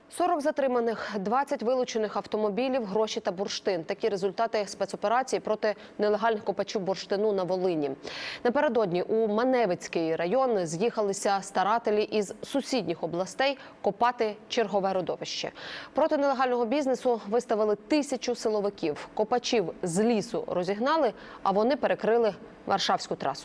40 затриманих, 20 вилучених автомобілів, гроші та бурштин. Такі результати спецоперації проти нелегальних копачів бурштину на Волині. Напередодні у Маневицький район з'їхалися старателі із сусідніх областей копати чергове родовище. Проти нелегального бізнесу виставили 1000 силовиків. Копачів з лісу розігнали, а вони перекрили Варшавську трасу.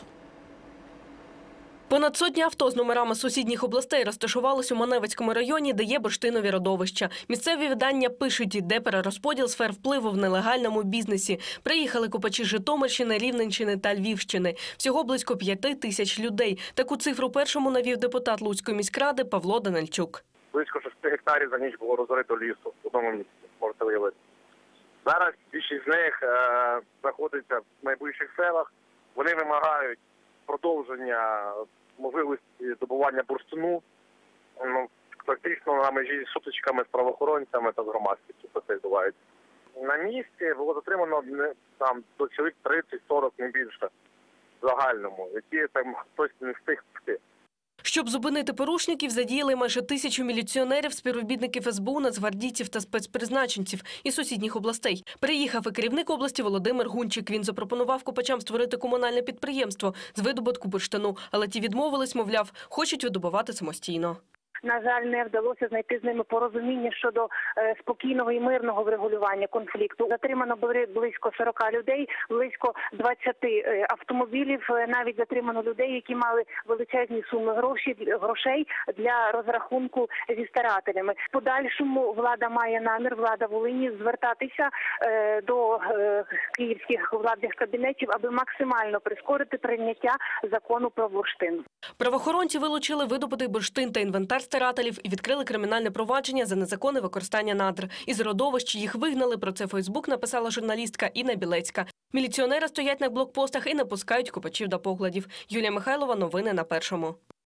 Понад сотні авто з номерами сусідніх областей розташувалось у Маневицькому районі, де є бурштинові родовища. Місцеві видання пишуть, йде перерозподіл сфер впливу в нелегальному бізнесі. Приїхали копачі з Житомирщини, Рівненщини та Львівщини. Всього близько 5000 людей. Таку цифру першому навів депутат Луцької міськради Павло Данильчук. Близько 6 гектарів за ніч було розорито лісу в одному місці, можете уявити. Зараз більшість з них знаходиться в найближчих селах. Вони вимагають продовження можливості добування бурштину, практично на межі з сутичками з правоохоронцями та з громадськістю це відбувається. На місці було затримано там до чоловік 30-40, не більше, в загальному, які там хтось не встиг втекти. Щоб зупинити порушників, задіяли майже 1000 міліціонерів, співробітників СБУ, нацгвардійців та спецпризначенців із сусідніх областей. Приїхав і керівник області Володимир Гунчик. Він запропонував копачам створити комунальне підприємство з видобутку бурштину, але ті відмовились, мовляв, хочуть видобувати самостійно. На жаль, не вдалося знайти з ними порозуміння щодо спокійного і мирного врегулювання конфлікту. Затримано близько 40 людей, близько 20 автомобілів, навіть затримано людей, які мали величезні суми грошей для розрахунку зі старателями. В подальшому влада має намір, влада Волині, звертатися до київських владних кабінетів, аби максимально прискорити прийняття закону про бурштин. Правоохоронці вилучили видобутий бурштин та інвентар старателів і відкрили кримінальне провадження за незаконне використання надр. Із родовищ їх вигнали, про це в Фейсбук написала журналістка Інна Білецька. Міліціонери стоять на блокпостах і не пускають копачів до поглядів. Юлія Михайлова, новини на Першому.